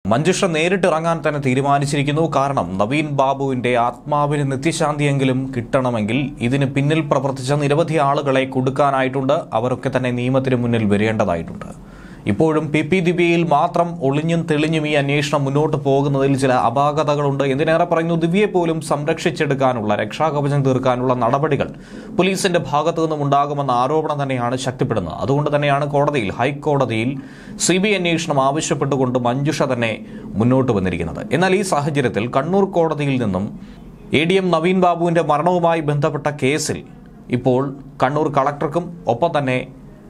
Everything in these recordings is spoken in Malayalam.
മഞ്ജുഷ നേരിട്ടിറങ്ങാൻ തന്നെ തീരുമാനിച്ചിരിക്കുന്നു. കാരണം നവീൻ ബാബുവിന്റെ ആത്മാവിന് നിത്യശാന്തിയെങ്കിലും കിട്ടണമെങ്കിൽ ഇതിന് പിന്നിൽ പ്രവർത്തിച്ച നിരവധി ആളുകളെ കൊടുക്കാനായിട്ടുണ്ട്. അവരൊക്കെ തന്നെ നിയമത്തിന് മുന്നിൽ വരേണ്ടതായിട്ടുണ്ട്. ഇപ്പോഴും പി ദിവ്യയിൽ മാത്രം ഒളിഞ്ഞും തെളിഞ്ഞും ഈ അന്വേഷണം മുന്നോട്ട് പോകുന്നതിൽ ചില അപാകതകളുണ്ട്. എന്തിനേറെ പറയുന്നു, ദിവ്യയെ പോലും സംരക്ഷിച്ചെടുക്കാനുള്ള, രക്ഷാകവചം തീർക്കാനുള്ള നടപടികൾ പോലീസിന്റെ ഭാഗത്തു നിന്നും ഉണ്ടാകുമെന്ന ആരോപണം തന്നെയാണ് ശക്തിപ്പെടുന്നത്. അതുകൊണ്ട് തന്നെയാണ് കോടതിയിൽ, ഹൈക്കോടതിയിൽ CBI അന്വേഷണം ആവശ്യപ്പെട്ടുകൊണ്ട് മഞ്ജുഷ തന്നെ മുന്നോട്ട് വന്നിരിക്കുന്നത്. എന്നാൽ ഈ സാഹചര്യത്തിൽ കണ്ണൂർ കോടതിയിൽ നിന്നും ADM നവീൻ ബാബുവിന്റെ മരണവുമായി ബന്ധപ്പെട്ട കേസിൽ ഇപ്പോൾ കണ്ണൂർ കളക്ടർക്കും ഒപ്പം തന്നെ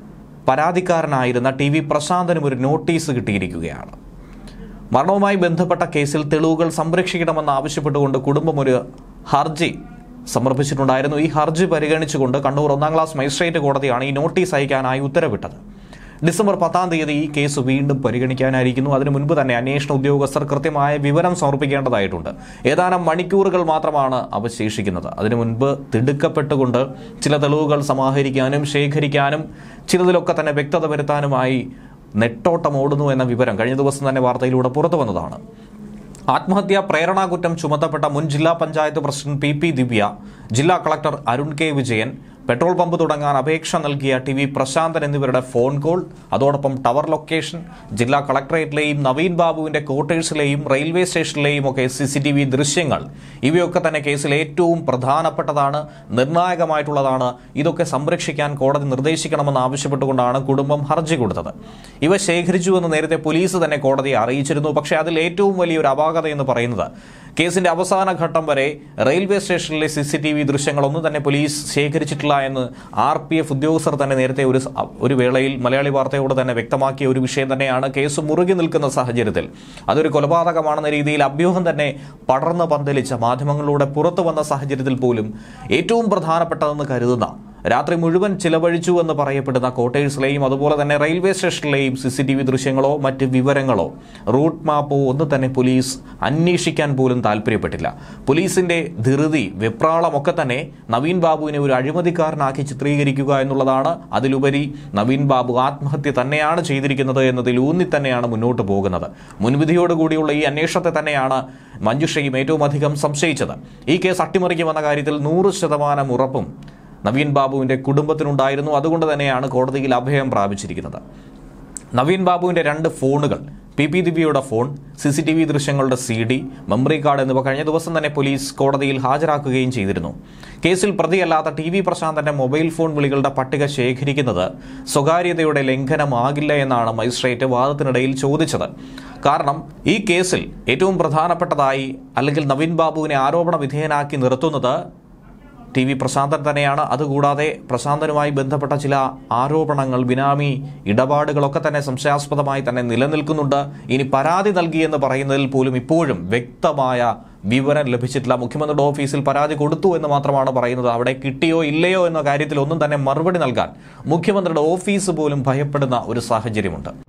പരാതിക്കാരനായിരുന്ന TV പ്രശാന്തനും ഒരു നോട്ടീസ് കിട്ടിയിരിക്കുകയാണ്. മരണവുമായി ബന്ധപ്പെട്ട കേസിൽ തെളിവുകൾ സംരക്ഷിക്കണമെന്ന് ആവശ്യപ്പെട്ടുകൊണ്ട് കുടുംബം ഒരു ഹർജി സമർപ്പിച്ചിട്ടുണ്ടായിരുന്നു. ഈ ഹർജി പരിഗണിച്ചുകൊണ്ട് കണ്ണൂർ 1ാം ക്ലാസ് മജിസ്ട്രേറ്റ് കോടതിയാണ് ഈ നോട്ടീസ് അയക്കാനായി ഉത്തരവിട്ടത്. ഡിസംബർ 10-ാം തീയതി ഈ കേസ് വീണ്ടും പരിഗണിക്കാനായിരിക്കുന്നു. അതിനു മുൻപ് തന്നെ അന്വേഷണ ഉദ്യോഗസ്ഥർ കൃത്യമായ വിവരം സമർപ്പിക്കേണ്ടതായിട്ടുണ്ട്. ഏതാനും മണിക്കൂറുകൾ മാത്രമാണ് അവശേഷിക്കുന്നത്. അതിനു മുൻപ് തിടുക്കപ്പെട്ടുകൊണ്ട് ചില തെളിവുകൾ സമാഹരിക്കാനും ശേഖരിക്കാനും ചിലതിലൊക്കെ തന്നെ വ്യക്തത വരുത്താനുമായി നെട്ടോട്ടം ഓടുന്നു എന്ന വിവരം കഴിഞ്ഞ ദിവസം തന്നെ വാർത്തയിലൂടെ പുറത്തു വന്നതാണ്. ആത്മഹത്യാ പ്രേരണാ കുറ്റം ചുമത്തപ്പെട്ട മുൻ ജില്ലാ പഞ്ചായത്ത് പ്രസിഡന്റ് പി ദിവ്യ, ജില്ലാ collector Arun K Vijayan, petrol pump തുടങ്ങാൻ അപേക്ഷ നൽകിയ TV പ്രശാന്തൻ എന്നിവരുടെ ഫോൺ കോൾ, അതോടൊപ്പം ടവർ ലൊക്കേഷൻ, ജില്ലാ കളക്ടറേറ്റിലെയും നവീൻ ബാബുവിന്റെ ക്വാർട്ടേഴ്സിലെയും റെയിൽവേ സ്റ്റേഷനിലെയും ഒക്കെ CCTV ദൃശ്യങ്ങൾ, ഇവയൊക്കെ തന്നെ കേസിൽ ഏറ്റവും പ്രധാനപ്പെട്ടതാണ്, നിർണായകമായിട്ടുള്ളതാണ്. ഇതൊക്കെ സംരക്ഷിക്കാൻ കോടതി നിർദ്ദേശിക്കണമെന്ന് ആവശ്യപ്പെട്ടുകൊണ്ടാണ് കുടുംബം ഹർജി കൊടുത്തത്. ഇവ ശേഖരിച്ചുവെന്ന് നേരത്തെ പോലീസ് തന്നെ കോടതിയെ അറിയിച്ചിരുന്നു. പക്ഷേ അതിൽ ഏറ്റവും വലിയൊരു അപാകത എന്ന് പറയുന്നത് കേസിന്റെ അവസാന ഘട്ടം വരെ റെയിൽവേ സ്റ്റേഷനിലെ CCTV ദൃശ്യങ്ങളൊന്നും തന്നെ പോലീസ് ശേഖരിച്ചിട്ടില്ല എന്ന് RPF ഉദ്യോഗസ്ഥർ തന്നെ നേരത്തെ ഒരു വേളയിൽ മലയാളി വാർത്തയോട് തന്നെ വ്യക്തമാക്കിയ ഒരു വിഷയം തന്നെയാണ്. കേസ് മുറുകി നിൽക്കുന്ന സാഹചര്യത്തിൽ അതൊരു കൊലപാതകമാണെന്ന രീതിയിൽ അഭ്യൂഹം തന്നെ പടർന്ന് പന്തലിച്ച മാധ്യമങ്ങളിലൂടെ പുറത്തു വന്ന സാഹചര്യത്തിൽ പോലും ഏറ്റവും പ്രധാനപ്പെട്ടതെന്ന് കരുതുന്ന, രാത്രി മുഴുവൻ ചിലവഴിച്ചു എന്ന് പറയപ്പെടുന്ന ക്വാർട്ടേഴ്സിലെയും അതുപോലെ തന്നെ റെയിൽവേ സ്റ്റേഷനിലെയും CCTV ദൃശ്യങ്ങളോ മറ്റ് വിവരങ്ങളോ റൂട്ട് മാപ്പോ ഒന്നും തന്നെ പോലീസ് അന്വേഷിക്കാൻ പോലും താല്പര്യപ്പെട്ടില്ല. പോലീസിന്റെ ധൃതി, വെപ്രാളമൊക്കെ തന്നെ നവീൻ ബാബുവിനെ ഒരു അഴിമതിക്കാരനാക്കി ചിത്രീകരിക്കുക എന്നുള്ളതാണ്. അതിലുപരി നവീൻ ബാബു ആത്മഹത്യ തന്നെയാണ് ചെയ്തിരിക്കുന്നത് എന്നതിൽ ഊന്നി തന്നെയാണ് മുന്നോട്ട് പോകുന്നത്. മുൻവിധിയോടുകൂടിയുള്ള ഈ അന്വേഷണത്തെ തന്നെയാണ് മഞ്ജുഷയും ഏറ്റവും അധികം സംശയിച്ചത്. ഈ കേസ് അട്ടിമറിക്കുമെന്ന കാര്യത്തിൽ 100% ഉറപ്പും നവീൻ ബാബുവിന്റെ കുടുംബത്തിനുണ്ടായിരുന്നു. അതുകൊണ്ട് തന്നെയാണ് കോടതിയിൽ അഭയം പ്രാപിച്ചിരിക്കുന്നത്. നവീൻ ബാബുവിന്റെ 2 ഫോണുകൾ, പി ദിവ്യയുടെ ഫോൺ, CCTV ദൃശ്യങ്ങളുടെ CD, മെമ്മറി കാർഡ് എന്നിവ കഴിഞ്ഞ ദിവസം തന്നെ പോലീസ് കോടതിയിൽ ഹാജരാക്കുകയും ചെയ്തിരുന്നു. കേസിൽ പ്രതിയല്ലാത്ത TV പ്രശാന്തന്റെ മൊബൈൽ ഫോൺ വിളികളുടെ പട്ടിക ശേഖരിക്കുന്നത് സ്വകാര്യതയുടെ ലംഘനമാകില്ല എന്നാണ് മജിസ്ട്രേറ്റ് വാദത്തിനിടയിൽ ചോദിച്ചത്. കാരണം ഈ കേസിൽ ഏറ്റവും പ്രധാനപ്പെട്ടതായി, അല്ലെങ്കിൽ നവീൻ ബാബുവിനെ ആരോപണ വിധേയനാക്കി നിർത്തുന്നത് TV പ്രശാന്തൻ തന്നെയാണ്. അതുകൂടാതെ പ്രശാന്തനുമായി ബന്ധപ്പെട്ട ചില ആരോപണങ്ങൾ, ബിനാമി ഇടപാടുകളൊക്കെ തന്നെ സംശയാസ്പദമായി തന്നെ നിലനിൽക്കുന്നുണ്ട്. ഇനി പരാതി നൽകിയെന്ന് പറയുന്നതിൽ പോലും ഇപ്പോഴും വ്യക്തമായ വിവരം ലഭിച്ചിട്ടില്ല. മുഖ്യമന്ത്രിയുടെ ഓഫീസിൽ പരാതി കൊടുത്തു എന്ന് മാത്രമാണ് പറയുന്നത്. അവിടെ കിട്ടിയോ ഇല്ലയോ എന്ന കാര്യത്തിൽ ഒന്നും തന്നെ മറുപടി നൽകാൻ മുഖ്യമന്ത്രിയുടെ ഓഫീസ് പോലും ഭയപ്പെടുന്ന ഒരു സാഹചര്യമുണ്ട്.